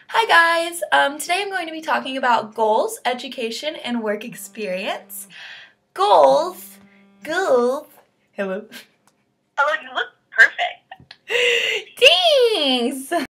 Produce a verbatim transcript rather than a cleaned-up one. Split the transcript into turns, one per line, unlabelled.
Hi guys! Um, today I'm going to be talking about goals, education, and work experience. Goals, goals, hello.